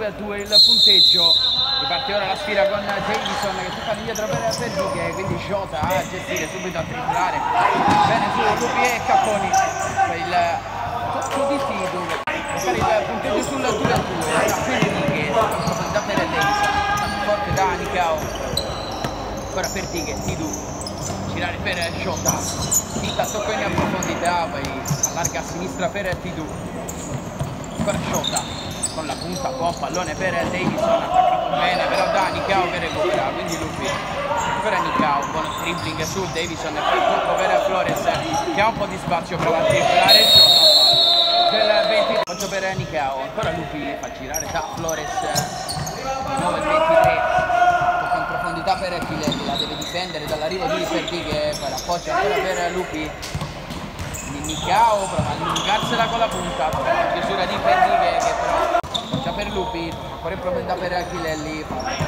2 il punteggio. Riparte ora la sfida con Davison che tocca indietro per Perdiche, quindi Jota a gestire subito a triplare. Bene su Lupi e Capponi. Il tocco di Tidu. Fare il punteggio sul 2-2. Ora Perdiche, da per Davison. Forte da Nicao. Ancora Perdiche, Tidu. Girare per Jota. Tinta tocco in profondità, poi allarga a sinistra per Tidu. Ancora Jota. Con la punta, buon pallone per Davison, attaccato bene però da Nicao che recupera, quindi Lupi, ancora Nicao, buon dribbling su Davison e poi tocco per Flores che ha un po' di spazio, prova a dribblare del 20, appoggio per Nicao, ancora Lupi fa girare da Flores, di nuovo il 23, tocca in profondità per Chilelli, la deve difendere dall'arrivo di Perdiche, poi l'appoggio ancora per Lupi. Nicao prova a allungarsela con la punta, la chiusura di Perdiche che però già per Lupi, ancora in profondità per Achillelli,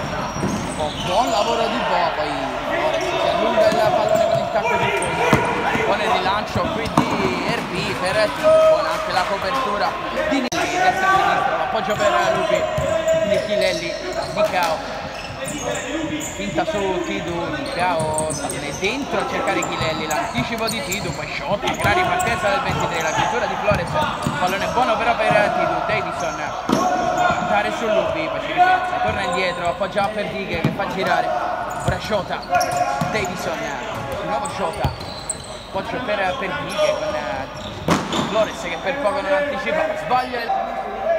buon lavoro di Bo, poi si allunga il pallone con il tacco di fondo, buon il rilancio qui di RB per buona anche la copertura di Niki, destra e sinistra, l'appoggio per Lupi, quindi Achillelli, Nicao. Finta su Tidu, Nicao è dentro a cercare Chilelli, l'anticipo di Tidu, poi shot, gran ripartenza del 23, la chiusura di Flores, pallone buono però per Tidu, Davison, andare su Lupi, poi ci ripensa, torna indietro, appoggia a Perdiche che fa girare, ora Jota, Davison, di nuovo Jota, appoggio per Perdiche con Flores che per poco non anticipa, sbaglia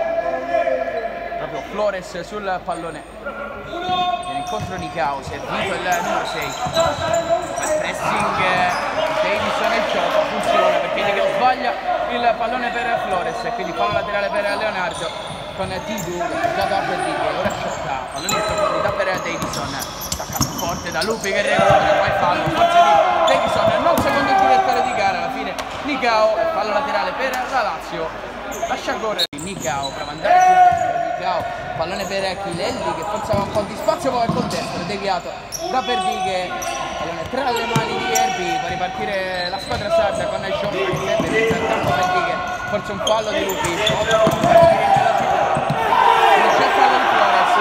proprio Flores sul pallone. Incontro Nicao, servito il numero 6, il pressing Davison e Jota funziona perché Nicao sbaglia il pallone per Flores, quindi fallo laterale per Leonardo con Tidu, già da Perdiche, ora Jota, pallone in profondità per Davison, attaccato forte da Lupi che recupera, poi fallo, forse di Davison, non secondo il direttore di gara, alla fine Nicao, fallo laterale per la Lazio, lascia correre Nicao, prova ad andare sul Nicao, pallone per Chilelli che forse aveva un po' di spazio, poi col destro, deviato da Perdiche, pallone tra le mani di Erbi, fa ripartire la squadra sarda con Jota che serve senza il campo Perdiche, forse un fallo di Lupi, non c'è fallo di Flores,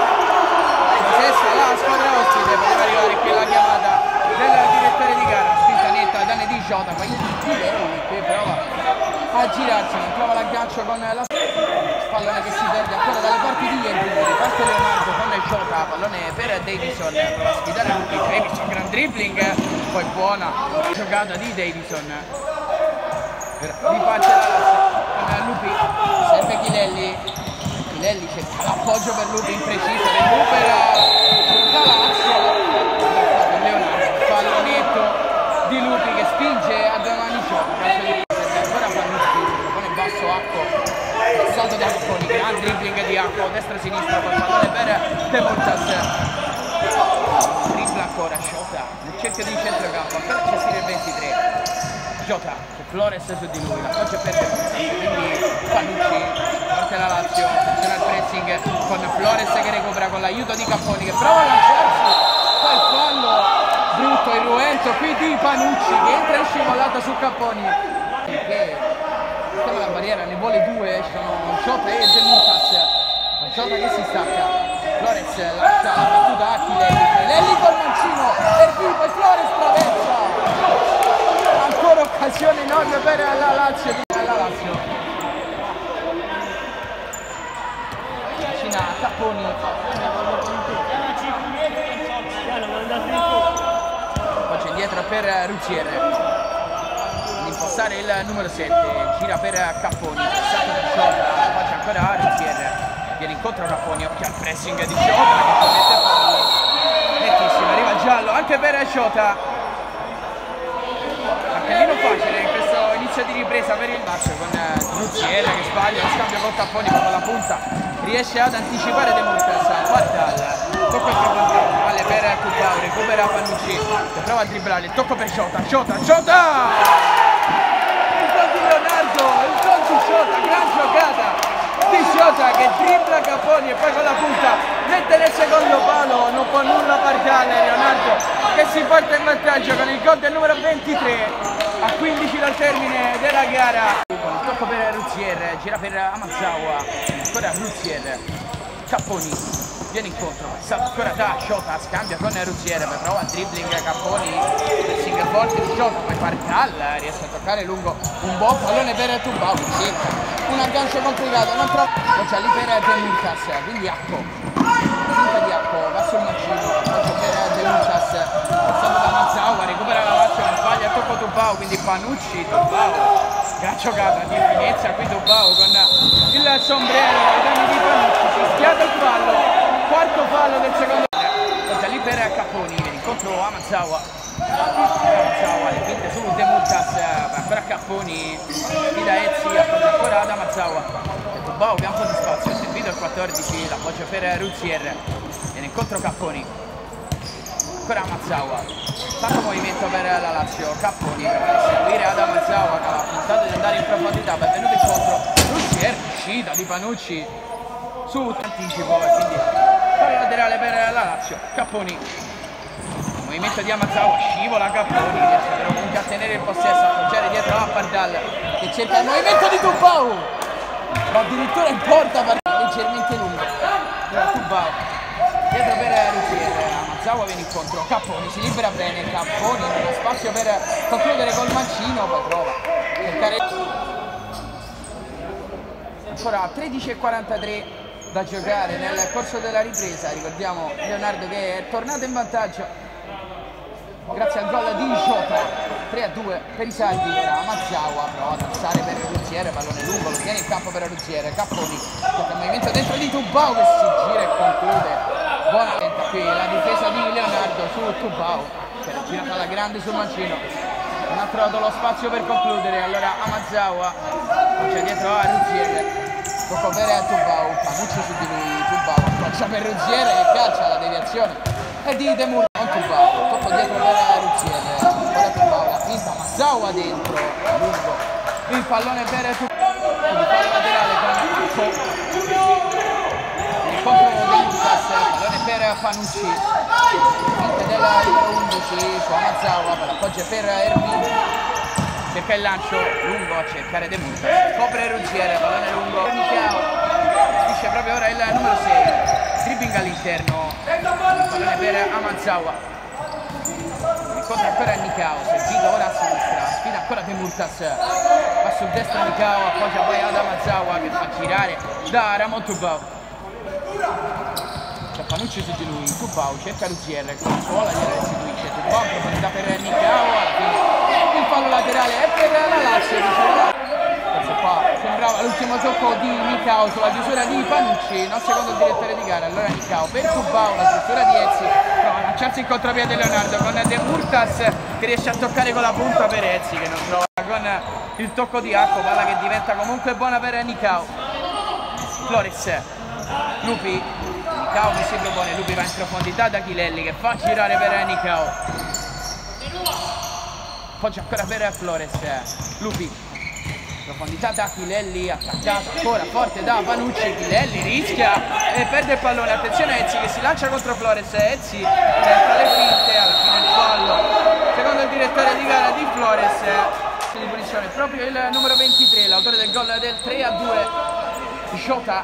la squadra ospite, poteva arrivare qui la chiamata del direttore di gara, spinta netta ai danni di Jota, poi Chilelli che prova a girarsi, non trova l'aggancio con la pallone che si perde ancora dalle parti di Erbi, parte Leonardo con Jota, pallone per Davison, prova a sfidare Lupi, Davison, gran dribbling, poi buona giocata di Davison, riparte con Lupi, serve Chilelli, Chilelli cerca l'appoggio per Lupi, impreciso, recupera la Lazio, Leonardo, pallonetto di Lupi che spinge a due mani Jota, ancora Panucci, pone basso Acco, passato da Capponi, gran dribbling di Acco, destra-sinistra col pallone per De Mortas, dribbla ancora Jota, nel cerchio di centrocampo, ancora a gestire il 23, Jota, Flores su di lui, l'appoggio per De Mortas, quindi Panucci, parte la Lazio, attenzione al pressing con Flores che recupera con l'aiuto di Capponi che prova a lanciarsi, poi fallo brutto, irruento qui di Panucci che entra in scivolata su Capponi, che la barriera ne vuole due, ci sono Jota e De Mortas, Jota che si stacca, Flores lascia la battuta a Chilelli col mancino, poi Flores traversa, ancora occasione enorme per la Lazio, vicina a Capponi, poi c'è indietro per Ruzier, impostare il numero 7, gira per Capponi, passato da Jota, poi c'è ancora Ruzier, viene incontro a Capponi, occhio al pressing di Jota che commette fallo, nettissimo, arriva il giallo anche per Jota, cappellino facile in questo inizio di ripresa per il Lazio con Ruzier che sbaglia lo scambio con Capponi, ma con la punta riesce ad anticipare De Mortas, Bartal, tocco in profondità, male per Cubao, recupera Panucci che prova a dribblare, il tocco per Jota, Jota! Leonardo, il gol di Jota, gran giocata di Jota che dribbla Capponi e poi con la punta mette nel secondo palo, non può nulla parziale Leonardo che si porta in vantaggio con il gol del numero 23 a 15 dal termine della gara. Con il tocco per Ruzier, gira per Amazawa, ancora Ruzier, Capponi viene incontro, passato ancora da Jota, scambia con Ruziere, poi prova il dribbling Capponi, pressing forte di Jota, poi Pardal riesce a toccare lungo un buon pallone per Tubau, cerca un aggancio complicato, non troppo, c'è lì per De Murtas, quindi Acco, finta di Acco, va sul mancino, poi per De Murtas, passando da Mazzaua, recupera la Lazio, non sbaglia, tocco Tubau, quindi Panucci, Tubau, gran giocata di finezza qui Tubau con il sombrero ai danni di Panucci, si schianta il fallo, quarto fallo del secondo tempo, lì per Capponi, viene incontro a Mazzaua, le finte su De Murtas, ancora Capponi, sfida Ezzi, appoggia ancora ad Mazzaua, Tubau che ha un po' di spazio, è servito il 14, l'appoggio per Ruzier, viene incontro Capponi, ancora Mazzaua, tanto movimento per la Lazio, Capponi per seguire ad Mazzaua che ha puntato di andare in profondità, è venuto incontro Ruzier, uscita di Panucci su anticipo e quindi fallo laterale per la Lazio, Capponi, movimento di Mazzaua, scivola Capponi, riesce però comunque a tenere il possesso, appoggiare dietro a Pardal che cerca il movimento di Tubau, ma addirittura in porta leggermente lungo, Tubau dietro per Ruzier, Mazzaua viene incontro, Capponi si libera bene, Capponi non ha spazio per concludere col mancino, poi prova a cercare ancora 13:43 da giocare nel corso della ripresa, ricordiamo Leonardo che è tornato in vantaggio grazie al gol di Jota, 3-2 per i saldi, era Mazzaua, prova ad alzare per Ruziere, pallone lungo, lo tiene in campo per Ruziere, Capponi, tocca il movimento dentro di Tubau che si gira e conclude, buona lenta qui la difesa di Leonardo su Tubau, che è girata alla grande sul mancino, non ha trovato lo spazio per concludere, allora a Mazzaua, c'è dietro a Ruziere, tocca per Tubau, Panucci su di lui, Tubau, appoggia per Ruziere che calcia la deviazione e di De Murtas con Tubau, tocca dietro per Ruziere, ancora Tubau, la finta, Mazzaua dentro, lungo, il pallone per Tubau, quindi fallo laterale con Acco, il contro De Murtas, pallone per Panucci, finta della numero 11 su Mazzaua, appoggia per Erbi, cerca il lancio lungo a cercare De Murtas, copre Ruziere, pallone lungo, finisce proprio ora il numero 6, dribbling all'interno, pallone per Mazzaua, incontra ancora Nicao, servito ora a sinistra, sfida ancora De Murtas, va sul destro Nicao, appoggia poi ad Mazzaua che fa girare da Ramon Tubau, c'è Panucci su di lui, Tubau cerca Ruziere, con la suola gliela restituisce, Tubau in profondità per Nicao, alla fine il fallo laterale è per la Lazio, questo qua sembrava l'ultimo gioco di Nicao sulla chiusura di Panucci, non secondo il direttore di gara, allora Nicao per Tubau, la struttura di Ezzi, prova a lanciarsi in contropiede Leonardo con De Murtas che riesce a toccare con la punta per Ezzi che non trova con il tocco di Acco, palla che diventa comunque buona per Nicao, Flores, Lupi, Nicao che si propone, Lupi va in profondità da Chilelli che fa girare per Nicao, appoggia ancora per Flores, Lupi, profondità da Chilelli, attaccato ancora forte da Panucci, Chilelli rischia e perde il pallone, attenzione a Ezzi che si lancia contro Flores, Ezzi tra le finte, alla fine il fallo, secondo il direttore di gara di Flores, di punizione, proprio il numero 23, l'autore del gol del 3-2, Jota,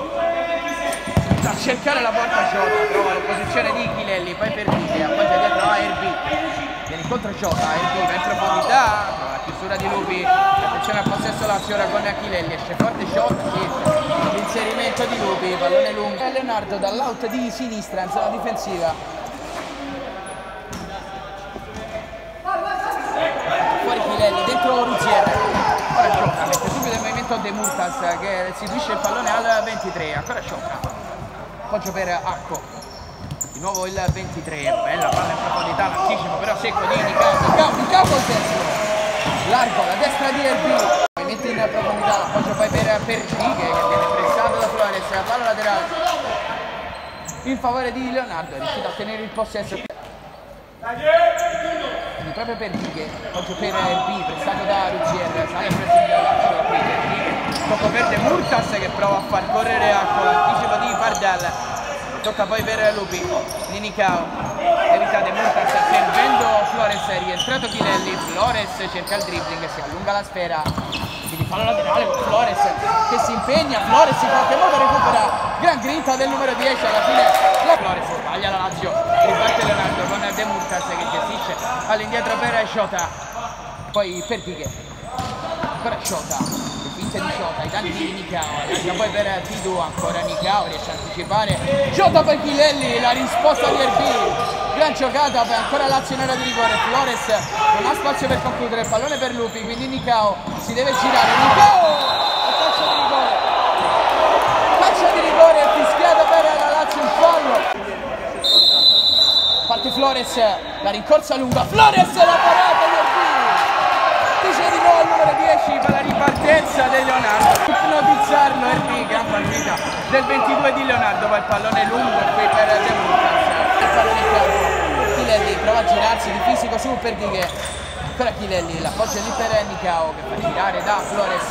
a cercare la porta Jota, trova l'opposizione di Chilelli, poi per Vite, appoggia dietro a Erbi, viene incontro Jota, Erbi va in profondità, la chiusura di Lupi, attenzione al possesso Lazio ora con Chilelli, esce forte Jota, l'inserimento di Lupi, pallone lungo, e Leonardo dall'out di sinistra in zona difensiva, fuori Chilelli, dentro Ruziere, ora Jota, mette subito il movimento De Murtas che restituisce il pallone al 23, ancora Jota, appoggio per Acco, di nuovo il 23, bella palla in profondità, l'anticipo però secco di Nicao col terzo, largo alla destra di Erbi, movimento in profondità, l'appoggio poi per Pergighe che viene pressato da Flores, la palla laterale in favore di Leonardo, è riuscito a tenere il possesso, quindi proprio Pergighe, appoggio per Erbi, pressato da Ruzier, sale il presidio qui Pergighe, tocco per De Murtas che prova a far correre Acco, l'anticipo di Pardal, tocca poi per Lupi, di Nicao, evita De Murtas servendo Flores, è rientrato Chilelli, Flores cerca il dribbling, si allunga la sfera, fallo laterale con Flores che si impegna, Flores in qualche modo recupera, gran grinta del numero 10, alla fine la Flores sbaglia la Lazio, riparte Leonardo con De Murtas che gestisce all'indietro per Shota, poi per Piqué, ancora Shota, le finte di Shota, i danni di Nicao, poi per Tidu, ancora Nicao riesce a anticipare, Shota per Chilelli, la risposta di Erbil, gran giocata, poi ancora Lazio in area di rigore, Flores non ha spazio per concludere, il pallone per Lupi, quindi Nicao si deve girare, Nicao! Calcio di rigore, fischiato per la Lazio, un fallo! Parte Flores, la rincorsa lunga, Flores la parata di Erbil! Dice di nuovo il numero 10 per la ripartenza di Leonardo, ipnotizzarlo Erbil, gran partita del 22 di Leonardo, poi il pallone lungo qui per De Murtas, il pallone in campo, Chilelli prova a girarsi di fisico su per Piqué, ancora Chilelli, l'appoggio lì per Nicao che fa girare da Flores,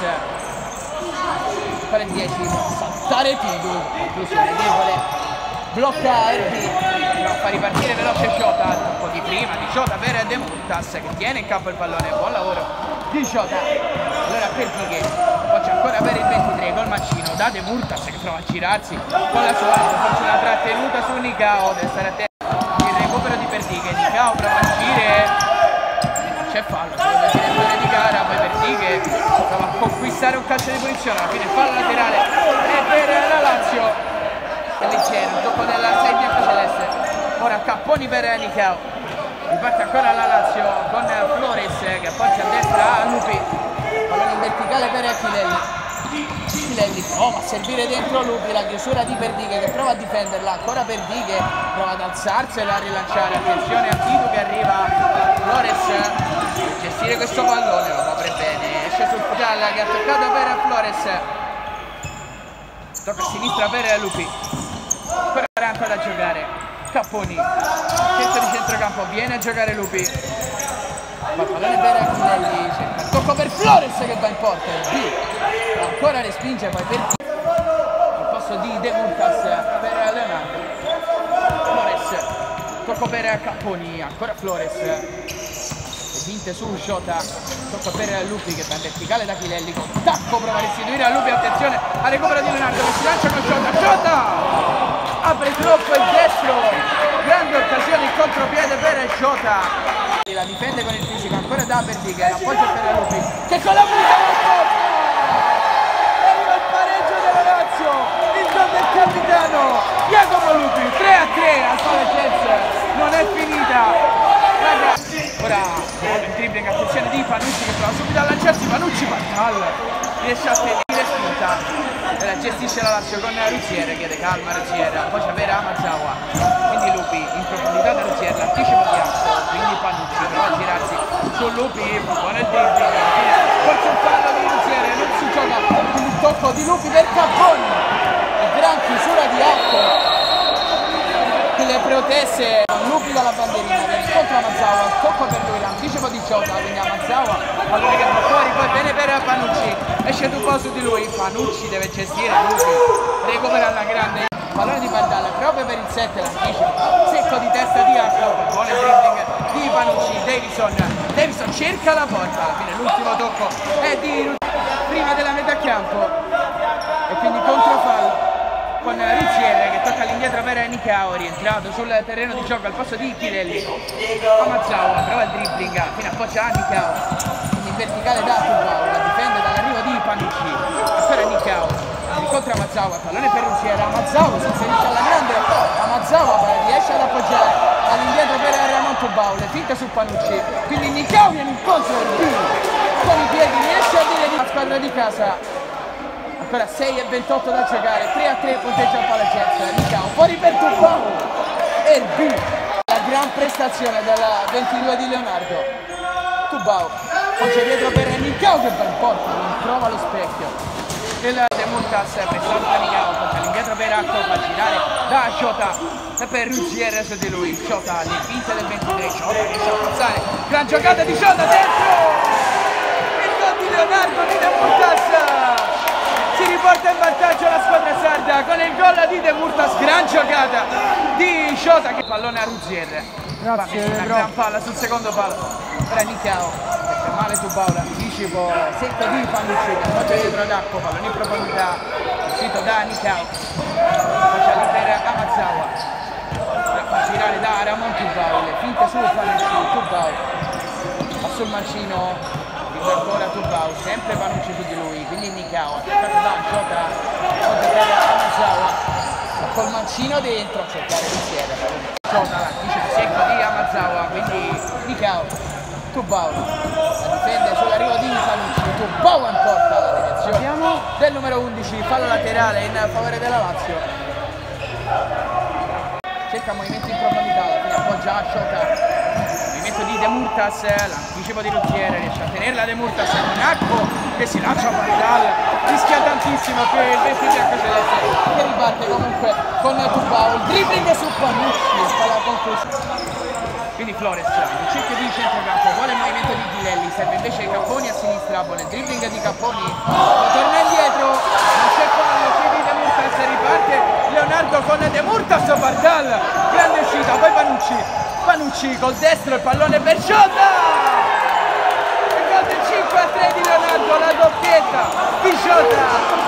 per il 10, saltare Tidu, conclusione debole, blocca Erbil, però fa ripartire veloce Shota, un po' di prima di Shota per De Murtas che tiene in campo il pallone, buon lavoro di Shota, allora per Piqué, poi c'è ancora per il 23 col mancino da De Murtas che prova a girarsi con la sua, forse una trattenuta su Nicao, deve stare attento, il recupero di Perdighe, Nicao prova a uscire, c'è fallo, il direttore di gara, poi Perdighe prova a conquistare un calcio di punizione, alla fine fallo laterale e per la Lazio è leggero, dopo della 6 biancoceleste, ora Capponi per Nicao, riparte ancora la Lazio con Flores che appoggia a destra a Lupi, pallone in verticale per Chilelli prova a servire dentro Lupi, la chiusura di Perdighe che prova a difenderla, ancora Perdighe prova ad alzarsela, a rilanciare, attenzione a Tidu che arriva, Flores gestire questo pallone, lo copre bene, esce sul Putalla che ha toccato per Flores, tocca a sinistra per Lupi, ancora 40 da giocare, Capponi, centro di centrocampo, viene a giocare Lupi, poi pallone per Chilelli, cerca il tocco per Flores che va in porta, ancora respinge, poi per al posto di De Murtas per Leonardo, Flores, tocco per Capponi, ancora Flores, finte su Shota, tocca per Lupi che va in verticale da Chilelli, con tacco prova a restituire a Lupi, attenzione al recupero di Leonardo che si lancia con Shota, apre troppo il destro, grande occasione in contropiede per Shota, la difende con il fisico, ancora da Perdighe, l'appoggio per Lupi che con la punta non porta, arriva il pareggio della Lazio, il gol del capitano Jacopo Lupi, 3-3 al Palaccense, non è finita. Ora il dribbling, attenzione di Panucci che prova subito a lanciarsi, Panucci Pascal riesce a tenere spinta, gestisce la Lazio con Ruziere, chiede calma Ruziere, poi c'è vera Amazawa, quindi Lupi in profondità da Ruziere, l'anticipo di Acco, quindi Panucci prova a girarsi su Lupi, con il dribbling, forse un fallo di Ruziere, non si gioca, quindi il tocco di Lupi per Capponi, e gran chiusura di Acco. Le protesse Lupi dalla banderina, viene incontro a Amazawa, tocco per lui, l'anticipo di Shota, quindi Amazawa, pallone che va fuori, poi bene per Panucci, esce un po' su di lui, Panucci deve gestire, Lupi recupera alla grande, pallone di Pardalla, proprio per il 7 l'anticipo, secco di testa di Acco, buon dribbling di Panucci, Davison cerca la porta, alla fine l'ultimo tocco è di prima della metà campo, e quindi controfallo con Ruziere che tocca all'indietro per Nicao, rientrato sul terreno di gioco al posto di Chilelli, Amazawa prova il dribbling, fino a appoggia a Nicao, in verticale da Tubau, la difende dall'arrivo di Panucci, ancora Nicao, incontra Amazawa, pallone per Ruziere, Amazawa si inserisce alla grande, Amazawa riesce ad appoggiare all'indietro per Ramon Tubau, le finte su Panucci, quindi Nicao viene incontro con i piedi, riesce a dire la squadra di casa. Ancora 6:28 da giocare, 3-3 punteggia il Palaccense, Nicao fuori per Tubau e il B, la gran prestazione del 22 di Leonardo, Tubau poggia dietro per Nicao che va in porta, non trova lo specchio, il De Murtas pressato da Nicao, poggia all'indietro per Acco, fa girare da Shota e per Ruziere su di lui, Shota le finte del 23, Shota riesce a passare, gran giocata di Shota dentro, il gol di Leonardo di De Murtas. Si riporta in vantaggio la squadra sarda con il gol di De Murtas, gran giocata di Shota che pallone a Ruziere, grazie, una gran palla sul secondo palo, ora Nicao, male Tubau, l'anticipo anticipo secco di Panucci, che appoggia dietro Dacco, pallone in profondità, uscito da Nikao, appoggia lì per Amazawa, fa girare da Ramon Tubau, le finte su Panucci, Tubau, va sul mancino, dice ancora Tubau, sempre Panucci su di lui, quindi Nikao, attaccato da Jota, appoggia per Amazawa, col mancino dentro a cercare l'insieme. Jota, l'anticipo secco di Amazawa, quindi Nikao, Tubau, la difende sull'arrivo di Panucci, Tubau in porta alla direzione del numero 11, fallo laterale in favore della Lazio. Cerca movimento in profondità, alla fine appoggia a Jota, movimento di De Murtas, l'anticipo di Ruzziere, riesce a tenerla De Murtas, Nacco che si lancia a Pardal, rischia tantissimo che il 20 biancoceleste che riparte comunque con Tubau, il dribbling su Panucci, fa la conclusione. Quindi Flores, il cerchio di centrocampo, vuole il movimento di Ghilelli, serve invece Capponi a sinistra, buon il dribbling di Capponi, torna indietro, non c'è fallo, quindi De Murtas riparte, Leonardo con De Murtas, Pardal, grande uscita, poi Panucci col destro, il pallone per Jota! Il gol del 5-3 di Leonardo, la doppietta di Jota!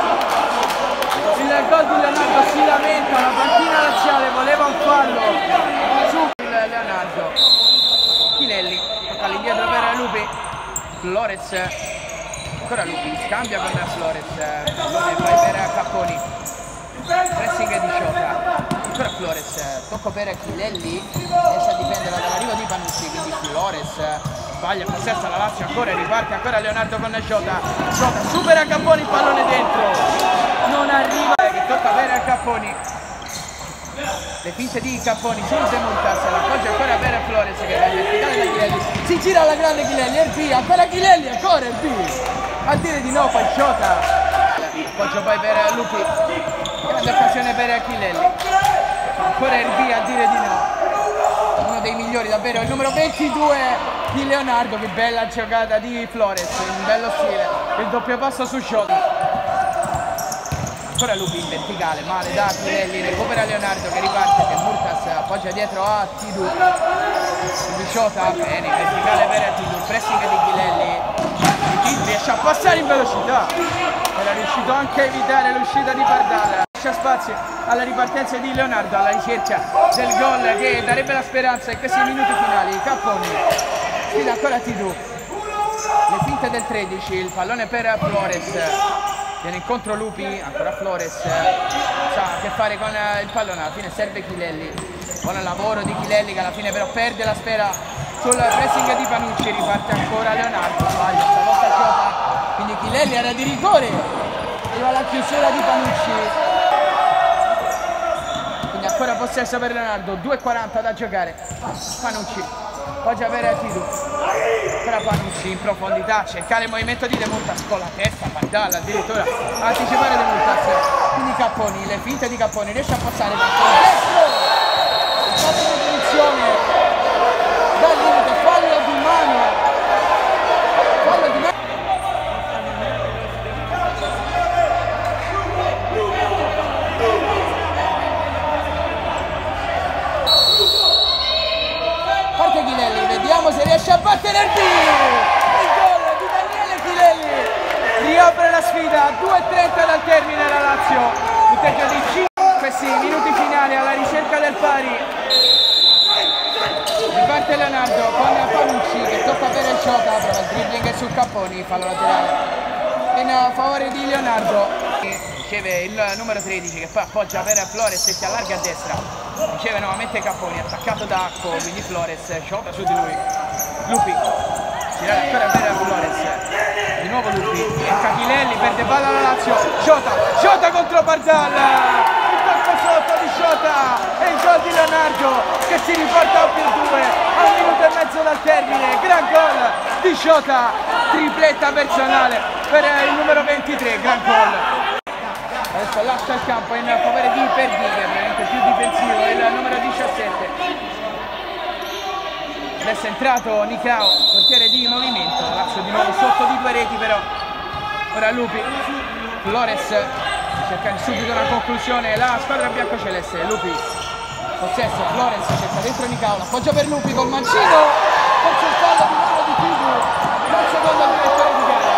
Il gol di Leonardo si lamenta, la panchina laziale voleva un fallo su Leonardo. Ghilelli, tocca all'indietro per Lupi, Flores, ancora Lupi, scambia con Flores, pallone poi per Capponi, pressing di Jota, ancora Flores, tocco per Ghilelli, riesce a difenderla dall'arrivo di Panucci, quindi Flores sbaglia, possessa la Lazio ancora e riparte ancora Leonardo con Jota, Jota supera Capponi, il pallone dentro, non arriva, che tocca per Capponi. Le finte di Capponi su De Murtas, l'appoggia ancora per Flores che va in verticale da Ghilelli, si gira alla grande Ghilelli, RB, ancora Ghilelli, ancora RB, a dire di no poi Jota, appoggio poi per Lupi, grande occasione per Ghilelli, ancora RB a dire di no, uno dei migliori davvero, il numero 22 di Leonardo, che bella giocata di Flores, in bello stile, il doppio passo su Jota. Ancora Lupi in verticale, male da Ghilelli, recupera Leonardo che riparte, De Murtas appoggia dietro a Tidu, Jota, bene, in verticale per Tidu, il pressing di Ghilelli, riesce a passare in velocità, era riuscito anche a evitare l'uscita di Pardal, lascia spazio alla ripartenza di Leonardo, alla ricerca del gol che darebbe la speranza in questi minuti finali. Capponi, sfida ancora Tidu, le finte del 13, il pallone per Flores, viene incontro Lupi, ancora Flores, sa che fare con il pallone, alla fine serve Ghilelli, buon lavoro di Ghilelli che alla fine però perde la sfera sul pressing di Panucci, riparte ancora Leonardo, sbaglia stavolta Jota, quindi Ghilelli era di rigore, arriva la chiusura di Panucci, quindi ancora possesso per Leonardo, 2:40 da giocare, Panucci, appoggia per Tidu, ancora Panucci in profondità, cercare il movimento di De Murtas con la testa, Pardal addirittura anticipare De Murtas, quindi Capponi, le finte di Capponi, riesce a passare da destro, fatto in posizione dal limite, fallo di mano, parte Ghilelli, vediamo se riesce a battere il gol di Daniele Ghilelli, riapre la sfida, 2:30 dal termine la Lazio, punteggio di 5, questi minuti finali alla ricerca del pari, riparte Leonardo con Panucci che tocca per il Jota, prova il dribbling sul Capponi, fallo laterale in favore di Leonardo, riceve il numero 13 che poi appoggia per Flores e si allarga a destra, riceve nuovamente Capponi, attaccato da Acco, quindi Flores, Jota su di lui, Lupi, girare ancora per Flores, di nuovo Lupi, entra Ghilelli, perde palla alla Lazio, Jota contro Pardal, il colpo sotto di Jota e il gol di Leonardo che si riporta a +2 a 1 minuto e mezzo dal termine, gran gol di Jota, tripletta personale per il numero 23, gran gol. Adesso lascia il campo in favore di Perdiga, veramente più difensivo, il numero 17. Adesso è entrato Nikao, portiere di movimento, Lazio di nuovo sotto di 2 reti però. Ora Lupi, Flores, cercare subito una conclusione, la squadra biancoceleste, Lupi, possesso, Flores cerca dentro Nikao, appoggia per Lupi col mancino, forse il fallo di mano di Tidu, dal secondo direttore di gara.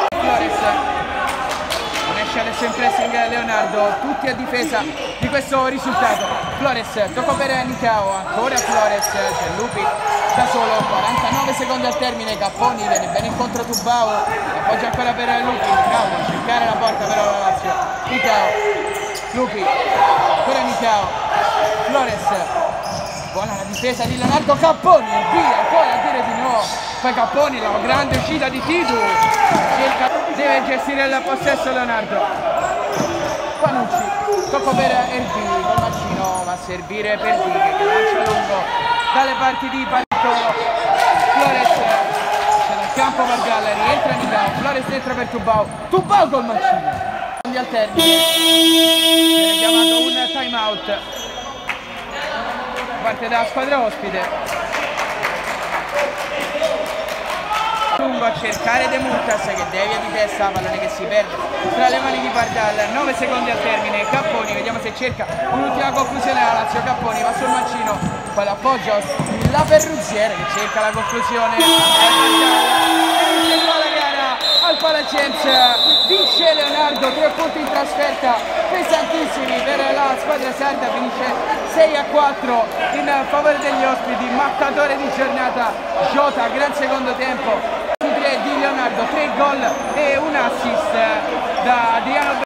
Leonardo, tutti a difesa di questo risultato. Flores, tocco per Nicao, ancora Flores, c'è Lupi da solo, 49 secondi al termine, Capponi viene bene incontro Tubao, appoggia ancora per Lupi, Nicao deve cercare la porta però la Lazio, Nicao, Lupi, ancora Nicao, Flores, buona la difesa di Leonardo, Capponi, via, poi a dire di no, poi Capponi, la grande uscita di Tidu, deve gestire il possesso Leonardo, Panucci, tocco per Erdi, col mancino va a servire per Dighe che lancia lungo dalle parti di Palittolo, Flores, c'è dal campo Bargalla, rientra Nicao, Flores dentro per Tubao, Tubao col mancino, al termine, viene chiamato un time out, parte dalla squadra ospite. Lungo a cercare De Murtas che devia di testa, pallone che si perde tra le mani di Pardal, 9 secondi al termine, Capponi, vediamo se cerca un'ultima conclusione la Lazio, Capponi va sul mancino, poi l'appoggio la Perruziere che cerca la conclusione, la gara al Palacense, vince Leonardo, 3 punti in trasferta pesantissimi per la squadra sarda, finisce 6-4 in favore degli ospiti, mattatore di giornata Jota, gran secondo tempo di Leonardo, 3 gol e un assist da Adriano